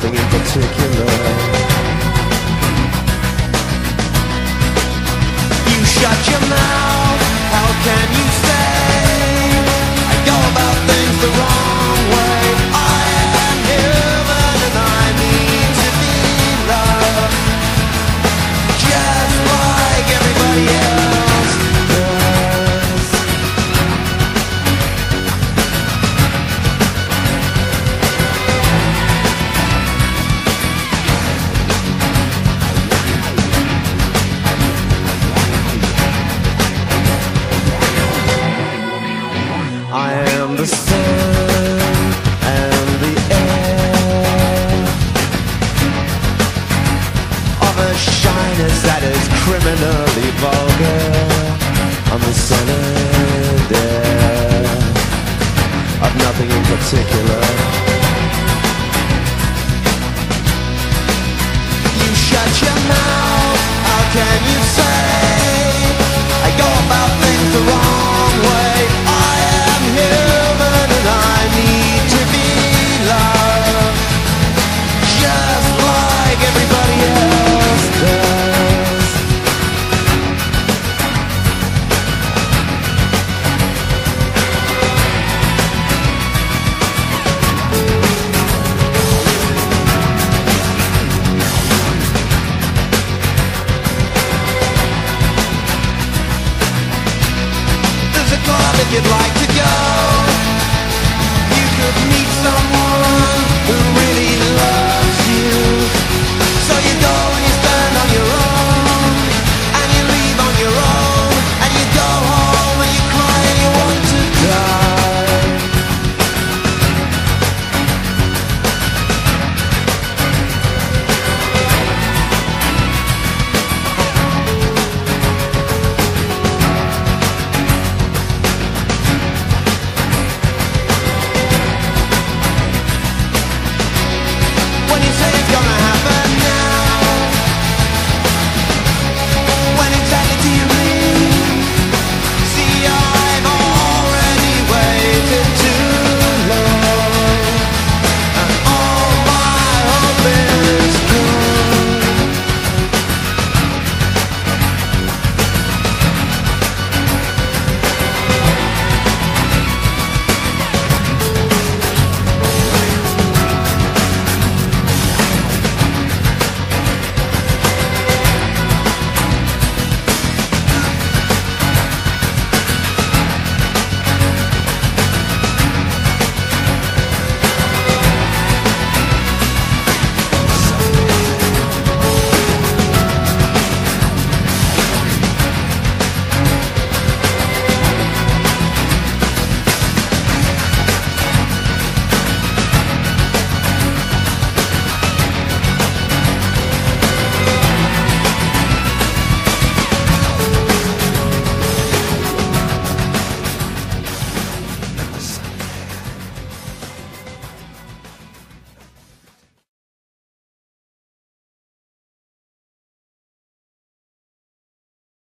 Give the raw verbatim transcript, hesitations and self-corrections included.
nothing in particular. You shut your mouth, how can you say I go about things the wrong way? I am human and I need to be loved, just like everybody else does. I am the sun and the air of a shyness that is criminally vulgar. I'm the sun and air of nothing in particular. You shut your mouth, how can you say I go about things the wrong way? I am human and I need to be loved, just like everybody else does. There's a club if you'd like